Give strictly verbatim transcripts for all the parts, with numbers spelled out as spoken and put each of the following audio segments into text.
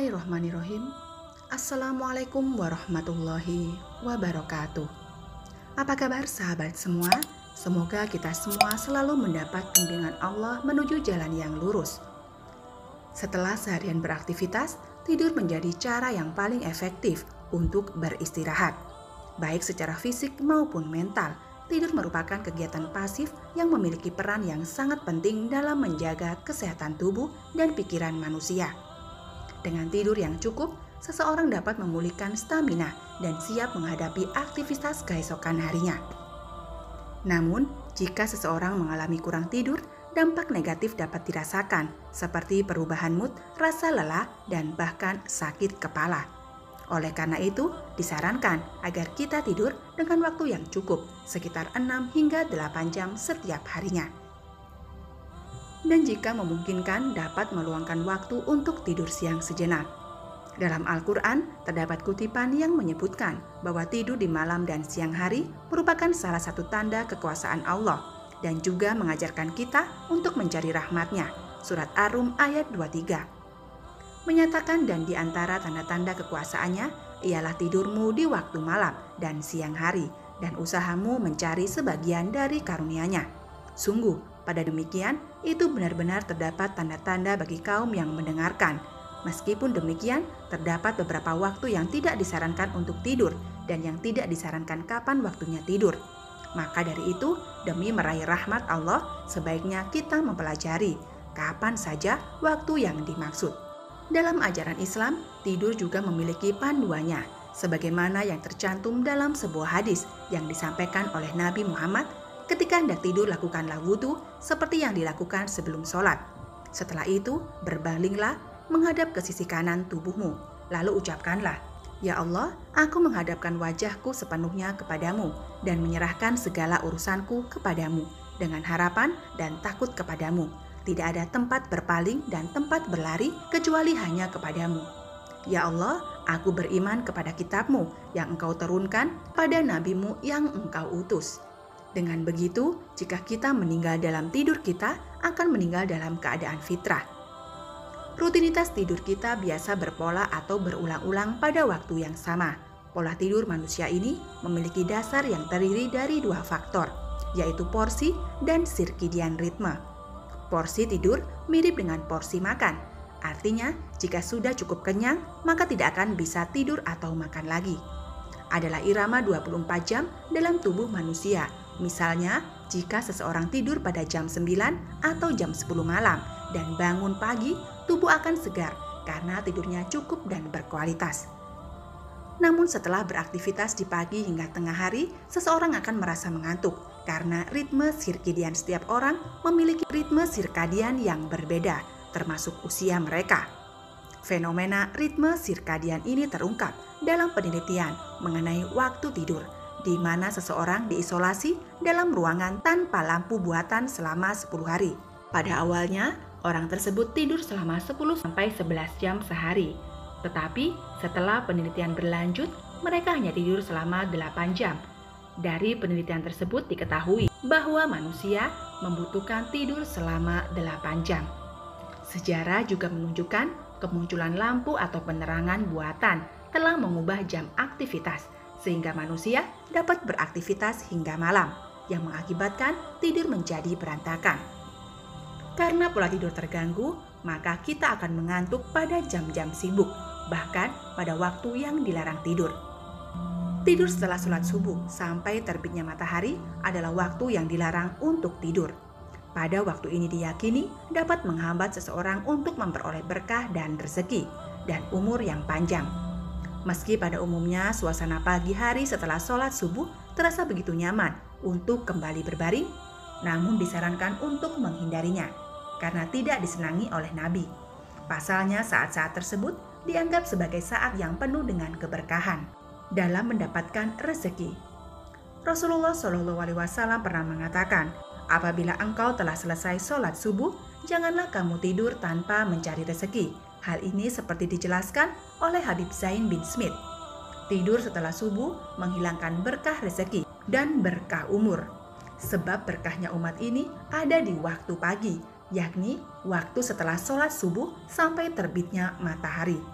Bismillahirrahmanirrahim. Assalamualaikum warahmatullahi wabarakatuh. Apa kabar sahabat semua? Semoga kita semua selalu mendapat bimbingan Allah menuju jalan yang lurus. Setelah seharian beraktivitas, tidur menjadi cara yang paling efektif untuk beristirahat. Baik secara fisik maupun mental, tidur merupakan kegiatan pasif yang memiliki peran yang sangat penting dalam menjaga kesehatan tubuh dan pikiran manusia. Dengan tidur yang cukup, seseorang dapat memulihkan stamina dan siap menghadapi aktivitas keesokan harinya. Namun, jika seseorang mengalami kurang tidur, dampak negatif dapat dirasakan, seperti perubahan mood, rasa lelah, dan bahkan sakit kepala. Oleh karena itu, disarankan agar kita tidur dengan waktu yang cukup, sekitar enam hingga delapan jam setiap harinya. Dan jika memungkinkan dapat meluangkan waktu untuk tidur siang sejenak. Dalam Al-Quran, terdapat kutipan yang menyebutkan bahwa tidur di malam dan siang hari merupakan salah satu tanda kekuasaan Allah dan juga mengajarkan kita untuk mencari rahmat-Nya. Surat Ar-Rum ayat dua puluh tiga. Menyatakan dan di antara tanda-tanda kekuasaannya ialah tidurmu di waktu malam dan siang hari dan usahamu mencari sebagian dari karunia-Nya. Sungguh, pada demikian, itu benar-benar terdapat tanda-tanda bagi kaum yang mendengarkan. Meskipun demikian, terdapat beberapa waktu yang tidak disarankan untuk tidur dan yang tidak disarankan kapan waktunya tidur. Maka dari itu, demi meraih rahmat Allah, sebaiknya kita mempelajari kapan saja waktu yang dimaksud. Dalam ajaran Islam, tidur juga memiliki panduannya, sebagaimana yang tercantum dalam sebuah hadis yang disampaikan oleh Nabi Muhammad. Ketika hendak tidur, lakukanlah wudhu seperti yang dilakukan sebelum sholat. Setelah itu, berbalinglah menghadap ke sisi kanan tubuhmu. Lalu ucapkanlah, "Ya Allah, aku menghadapkan wajahku sepenuhnya kepadamu dan menyerahkan segala urusanku kepadamu dengan harapan dan takut kepadamu. Tidak ada tempat berpaling dan tempat berlari kecuali hanya kepadamu. Ya Allah, aku beriman kepada kitabmu yang engkau turunkan pada nabimu yang engkau utus." Dengan begitu, jika kita meninggal dalam tidur, kita akan meninggal dalam keadaan fitrah. Rutinitas tidur kita biasa berpola atau berulang-ulang pada waktu yang sama. Pola tidur manusia ini memiliki dasar yang terdiri dari dua faktor, yaitu porsi dan sirkadian ritme. Porsi tidur mirip dengan porsi makan. Artinya, jika sudah cukup kenyang, maka tidak akan bisa tidur atau makan lagi. Adalah irama dua puluh empat jam dalam tubuh manusia. Misalnya, jika seseorang tidur pada jam sembilan atau jam sepuluh malam dan bangun pagi, tubuh akan segar karena tidurnya cukup dan berkualitas. Namun setelah beraktivitas di pagi hingga tengah hari, seseorang akan merasa mengantuk karena ritme sirkadian setiap orang memiliki ritme sirkadian yang berbeda, termasuk usia mereka. Fenomena ritme sirkadian ini terungkap dalam penelitian mengenai waktu tidur, di mana seseorang diisolasi dalam ruangan tanpa lampu buatan selama sepuluh hari. Pada awalnya, orang tersebut tidur selama sepuluh sampai sebelas jam sehari. Tetapi setelah penelitian berlanjut, mereka hanya tidur selama delapan jam. Dari penelitian tersebut diketahui bahwa manusia membutuhkan tidur selama delapan jam. Sejarah juga menunjukkan kemunculan lampu atau penerangan buatan telah mengubah jam aktivitas, sehingga manusia dapat beraktivitas hingga malam, yang mengakibatkan tidur menjadi berantakan. Karena pola tidur terganggu, maka kita akan mengantuk pada jam-jam sibuk, bahkan pada waktu yang dilarang tidur. Tidur setelah sholat subuh sampai terbitnya matahari adalah waktu yang dilarang untuk tidur. Pada waktu ini diyakini dapat menghambat seseorang untuk memperoleh berkah dan rezeki, dan umur yang panjang. Meski pada umumnya suasana pagi hari setelah sholat subuh terasa begitu nyaman untuk kembali berbaring, namun disarankan untuk menghindarinya karena tidak disenangi oleh Nabi. Pasalnya saat-saat tersebut dianggap sebagai saat yang penuh dengan keberkahan dalam mendapatkan rezeki. Rasulullah shallallahu alaihi wasallam pernah mengatakan, "Apabila engkau telah selesai sholat subuh, janganlah kamu tidur tanpa mencari rezeki." Hal ini seperti dijelaskan oleh Habib Zain bin Smith. Tidur setelah subuh menghilangkan berkah rezeki dan berkah umur. Sebab berkahnya umat ini ada di waktu pagi, yakni waktu setelah sholat subuh sampai terbitnya matahari.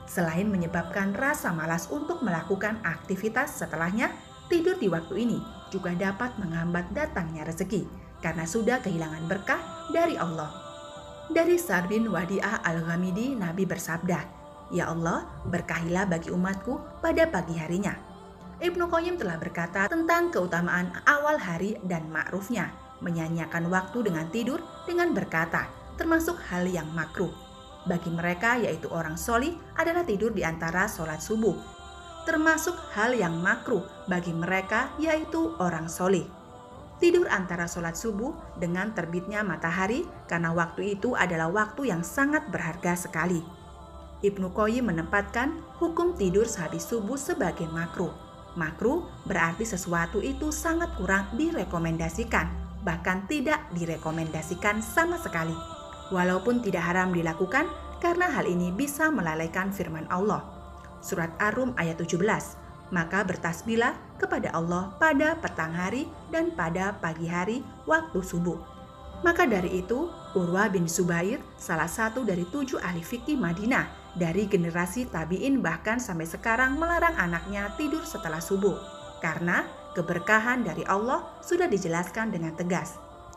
Selain menyebabkan rasa malas untuk melakukan aktivitas setelahnya, tidur di waktu ini juga dapat menghambat datangnya rezeki karena sudah kehilangan berkah dari Allah. Dari Sa'd bin Wadi'ah Al-Ghamidi, Nabi bersabda, "Ya Allah, berkahilah bagi umatku pada pagi harinya." Ibnu Qayyim telah berkata tentang keutamaan awal hari dan ma'rufnya, menyanyiakan waktu dengan tidur dengan berkata, termasuk hal yang makruh. Bagi mereka yaitu orang solih adalah tidur di antara sholat subuh, termasuk hal yang makruh bagi mereka yaitu orang solih. Tidur antara sholat subuh dengan terbitnya matahari karena waktu itu adalah waktu yang sangat berharga sekali. Ibnu Qayyim menempatkan hukum tidur sehabis subuh sebagai makruh. Makruh berarti sesuatu itu sangat kurang direkomendasikan, bahkan tidak direkomendasikan sama sekali. Walaupun tidak haram dilakukan karena hal ini bisa melalaikan firman Allah. Surat Ar-Rum ayat tujuh belas, maka bertasbihlah kepada Allah pada petang hari dan pada pagi hari waktu subuh. Maka dari itu, Urwah bin Zubair, salah satu dari tujuh ahli fikih Madinah, dari generasi tabi'in bahkan sampai sekarang melarang anaknya tidur setelah subuh, karena keberkahan dari Allah sudah dijelaskan dengan tegas.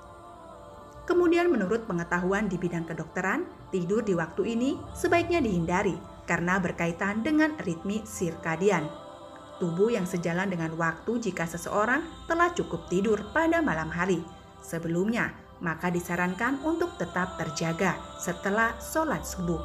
Kemudian menurut pengetahuan di bidang kedokteran, tidur di waktu ini sebaiknya dihindari karena berkaitan dengan ritme sirkadian. Tubuh yang sejalan dengan waktu jika seseorang telah cukup tidur pada malam hari sebelumnya, maka disarankan untuk tetap terjaga setelah sholat subuh.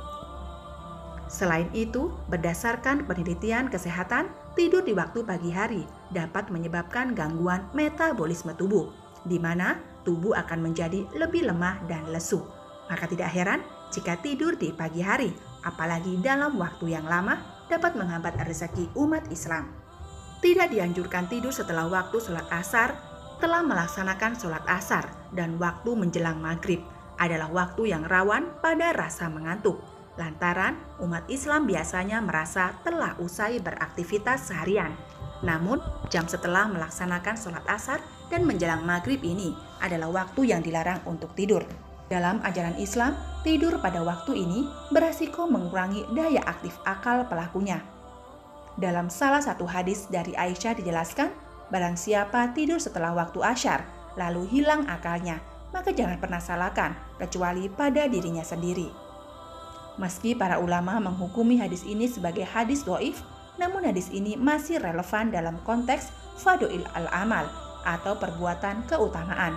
Selain itu, berdasarkan penelitian kesehatan, tidur di waktu pagi hari dapat menyebabkan gangguan metabolisme tubuh, di mana tubuh akan menjadi lebih lemah dan lesu. Maka tidak heran jika tidur di pagi hari, apalagi dalam waktu yang lama, dapat menghambat rezeki umat Islam. Tidak dianjurkan tidur setelah waktu sholat asar. Telah melaksanakan sholat asar dan waktu menjelang maghrib adalah waktu yang rawan pada rasa mengantuk. Lantaran umat Islam biasanya merasa telah usai beraktivitas seharian. Namun, jam setelah melaksanakan sholat asar dan menjelang maghrib ini adalah waktu yang dilarang untuk tidur. Dalam ajaran Islam, tidur pada waktu ini beresiko mengurangi daya aktif akal pelakunya. Dalam salah satu hadis dari Aisyah dijelaskan, barang siapa tidur setelah waktu asyar, lalu hilang akalnya, maka jangan pernah salahkan, kecuali pada dirinya sendiri. Meski para ulama menghukumi hadis ini sebagai hadis dhaif, namun hadis ini masih relevan dalam konteks fadha'il al-amal atau perbuatan keutamaan.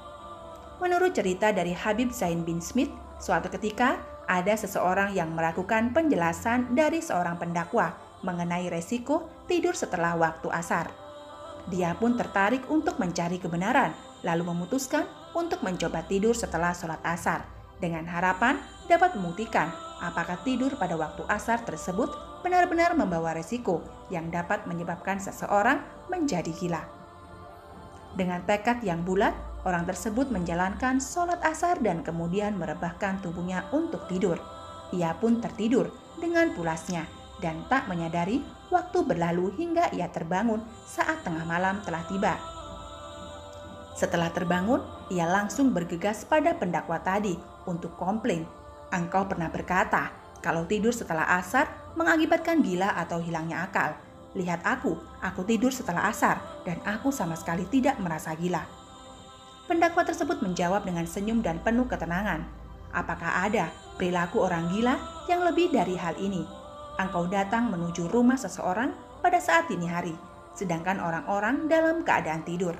Menurut cerita dari Habib Zain bin Smith, suatu ketika ada seseorang yang melakukan penjelasan dari seorang pendakwa mengenai resiko tidur setelah waktu asar. Dia pun tertarik untuk mencari kebenaran, lalu memutuskan untuk mencoba tidur setelah sholat asar, dengan harapan dapat membuktikan apakah tidur pada waktu asar tersebut benar-benar membawa resiko yang dapat menyebabkan seseorang menjadi gila. Dengan tekad yang bulat, orang tersebut menjalankan sholat asar dan kemudian merebahkan tubuhnya untuk tidur. Ia pun tertidur dengan pulasnya dan tak menyadari waktu berlalu hingga ia terbangun saat tengah malam telah tiba. Setelah terbangun, ia langsung bergegas pada pendakwa tadi untuk komplain. "Engkau pernah berkata, kalau tidur setelah asar mengakibatkan gila atau hilangnya akal. Lihat aku, aku tidur setelah asar dan aku sama sekali tidak merasa gila." Pendakwa tersebut menjawab dengan senyum dan penuh ketenangan, "Apakah ada perilaku orang gila yang lebih dari hal ini? Engkau datang menuju rumah seseorang pada saat dini hari, sedangkan orang-orang dalam keadaan tidur."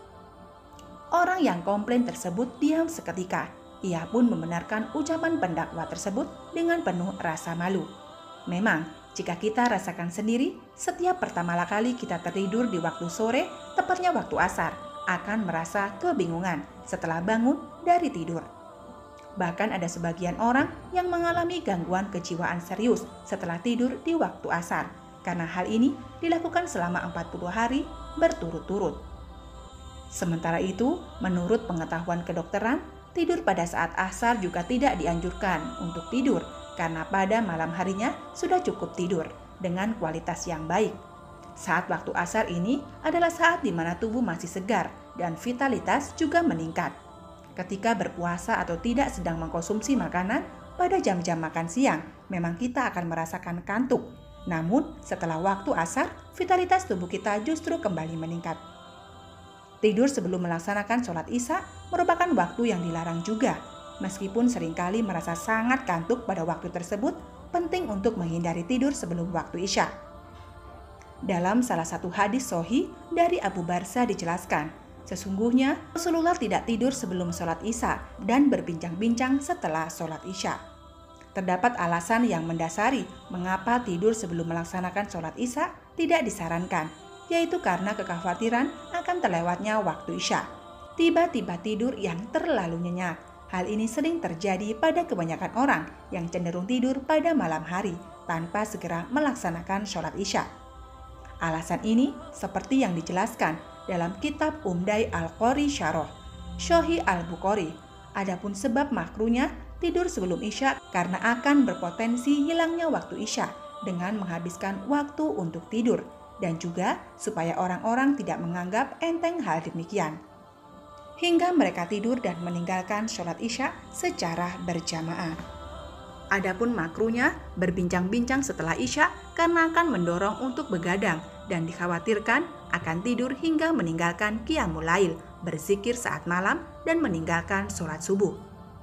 Orang yang komplain tersebut diam seketika. Ia pun membenarkan ucapan pendakwa tersebut dengan penuh rasa malu. Memang, jika kita rasakan sendiri, setiap pertama kali kita tertidur di waktu sore, tepatnya waktu asar, akan merasa kebingungan setelah bangun dari tidur. Bahkan ada sebagian orang yang mengalami gangguan kejiwaan serius setelah tidur di waktu asar, karena hal ini dilakukan selama empat puluh hari berturut-turut. Sementara itu, menurut pengetahuan kedokteran, tidur pada saat asar juga tidak dianjurkan untuk tidur karena pada malam harinya sudah cukup tidur dengan kualitas yang baik. Saat waktu asar ini adalah saat di mana tubuh masih segar dan vitalitas juga meningkat. Ketika berpuasa atau tidak sedang mengkonsumsi makanan, pada jam-jam makan siang, memang kita akan merasakan kantuk. Namun, setelah waktu asar, vitalitas tubuh kita justru kembali meningkat. Tidur sebelum melaksanakan sholat Isya merupakan waktu yang dilarang juga. Meskipun seringkali merasa sangat kantuk pada waktu tersebut, penting untuk menghindari tidur sebelum waktu Isya. Dalam salah satu hadis sahih dari Abu Barza dijelaskan, sesungguhnya Rasulullah tidak tidur sebelum sholat Isya dan berbincang-bincang setelah sholat Isya. Terdapat alasan yang mendasari mengapa tidur sebelum melaksanakan sholat Isya tidak disarankan, yaitu karena kekhawatiran akan terlewatnya waktu Isya. Tiba-tiba tidur yang terlalu nyenyak. Hal ini sering terjadi pada kebanyakan orang yang cenderung tidur pada malam hari tanpa segera melaksanakan sholat Isya. Alasan ini seperti yang dijelaskan dalam kitab Umdai Al-Qori Syarah, Sahih Al-Bukhari. Adapun sebab makruhnya tidur sebelum Isya karena akan berpotensi hilangnya waktu Isya dengan menghabiskan waktu untuk tidur, dan juga supaya orang-orang tidak menganggap enteng hal demikian, hingga mereka tidur dan meninggalkan sholat Isya secara berjamaah. Adapun makruhnya berbincang-bincang setelah Isya karena akan mendorong untuk begadang dan dikhawatirkan akan tidur hingga meninggalkan qiyamul lail, berzikir saat malam, dan meninggalkan sholat subuh.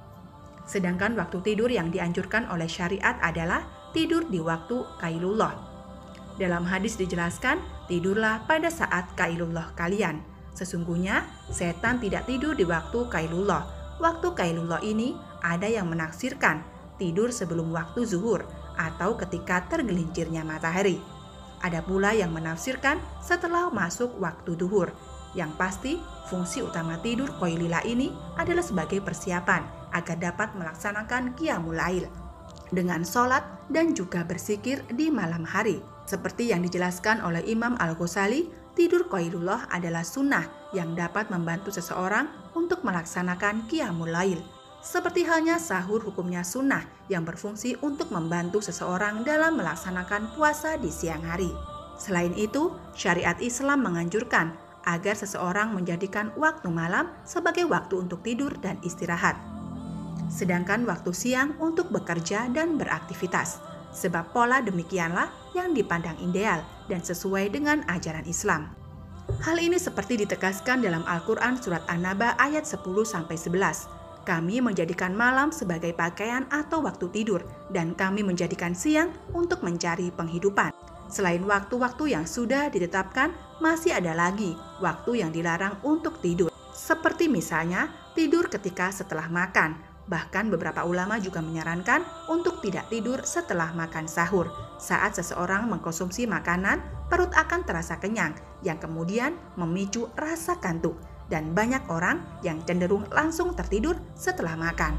Sedangkan waktu tidur yang dianjurkan oleh syariat adalah tidur di waktu qailullah. Dalam hadis dijelaskan, tidurlah pada saat qailullah kalian. Sesungguhnya setan tidak tidur di waktu qailullah. Waktu qailullah ini ada yang menaksirkan tidur sebelum waktu zuhur atau ketika tergelincirnya matahari. Ada pula yang menafsirkan setelah masuk waktu duhur. Yang pasti, fungsi utama tidur qailullah ini adalah sebagai persiapan agar dapat melaksanakan qiyamul lail dengan sholat dan juga berzikir di malam hari. Seperti yang dijelaskan oleh Imam Al-Ghazali, tidur qailullah adalah sunnah yang dapat membantu seseorang untuk melaksanakan qiyamul lail. Seperti halnya sahur hukumnya sunnah yang berfungsi untuk membantu seseorang dalam melaksanakan puasa di siang hari. Selain itu, syariat Islam menganjurkan agar seseorang menjadikan waktu malam sebagai waktu untuk tidur dan istirahat, sedangkan waktu siang untuk bekerja dan beraktivitas. Sebab pola demikianlah yang dipandang ideal dan sesuai dengan ajaran Islam. Hal ini seperti ditegaskan dalam Al-Quran Surat An-Naba ayat sepuluh sampai sebelas. Kami menjadikan malam sebagai pakaian atau waktu tidur, dan kami menjadikan siang untuk mencari penghidupan. Selain waktu-waktu yang sudah ditetapkan, masih ada lagi waktu yang dilarang untuk tidur. Seperti misalnya tidur ketika setelah makan. Bahkan beberapa ulama juga menyarankan untuk tidak tidur setelah makan sahur. Saat seseorang mengkonsumsi makanan, perut akan terasa kenyang, yang kemudian memicu rasa kantuk. Dan banyak orang yang cenderung langsung tertidur setelah makan.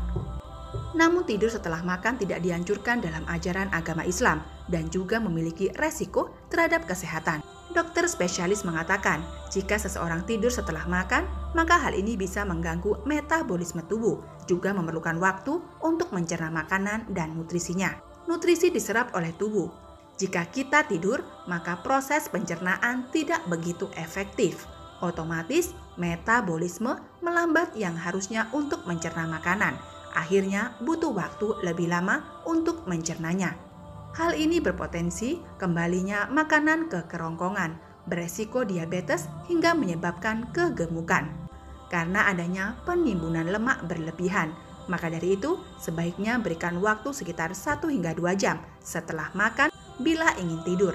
Namun tidur setelah makan tidak dianjurkan dalam ajaran agama Islam dan juga memiliki resiko terhadap kesehatan. Dokter spesialis mengatakan, jika seseorang tidur setelah makan, maka hal ini bisa mengganggu metabolisme tubuh, juga memerlukan waktu untuk mencerna makanan dan nutrisinya. Nutrisi diserap oleh tubuh. Jika kita tidur, maka proses pencernaan tidak begitu efektif. Otomatis metabolisme melambat yang harusnya untuk mencerna makanan. Akhirnya butuh waktu lebih lama untuk mencernanya. Hal ini berpotensi kembalinya makanan ke kerongkongan, beresiko diabetes hingga menyebabkan kegemukan. Karena adanya penimbunan lemak berlebihan, maka dari itu sebaiknya berikan waktu sekitar satu hingga dua jam setelah makan bila ingin tidur.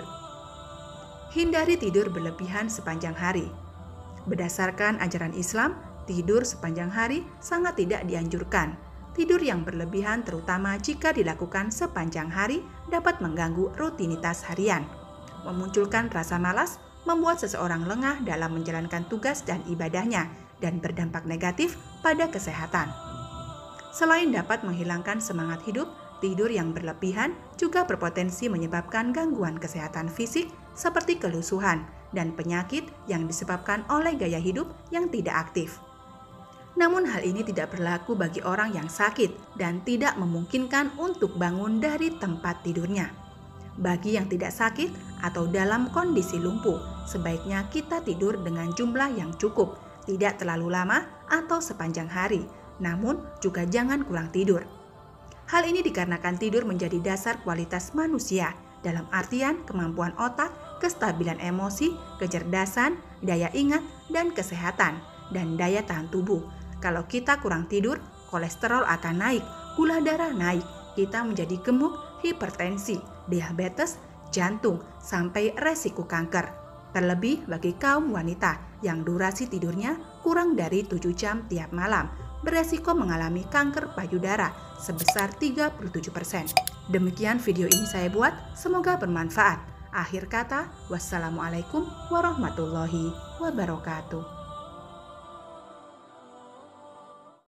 Hindari tidur berlebihan sepanjang hari. Berdasarkan ajaran Islam, tidur sepanjang hari sangat tidak dianjurkan. Tidur yang berlebihan terutama jika dilakukan sepanjang hari dapat mengganggu rutinitas harian, memunculkan rasa malas, membuat seseorang lengah dalam menjalankan tugas dan ibadahnya, dan berdampak negatif pada kesehatan. Selain dapat menghilangkan semangat hidup, tidur yang berlebihan juga berpotensi menyebabkan gangguan kesehatan fisik seperti kelusuhan dan penyakit yang disebabkan oleh gaya hidup yang tidak aktif. Namun hal ini tidak berlaku bagi orang yang sakit dan tidak memungkinkan untuk bangun dari tempat tidurnya. Bagi yang tidak sakit atau dalam kondisi lumpuh, sebaiknya kita tidur dengan jumlah yang cukup, tidak terlalu lama atau sepanjang hari, namun juga jangan kurang tidur. Hal ini dikarenakan tidur menjadi dasar kualitas manusia, dalam artian kemampuan otak, kestabilan emosi, kecerdasan, daya ingat, dan kesehatan, dan daya tahan tubuh. Kalau kita kurang tidur, kolesterol akan naik, gula darah naik, kita menjadi gemuk, hipertensi, diabetes, jantung, sampai resiko kanker. Terlebih bagi kaum wanita yang durasi tidurnya kurang dari tujuh jam tiap malam, beresiko mengalami kanker payudara sebesar tiga puluh tujuh persen. Demikian video ini saya buat, semoga bermanfaat. Akhir kata, wassalamualaikum warahmatullahi wabarakatuh.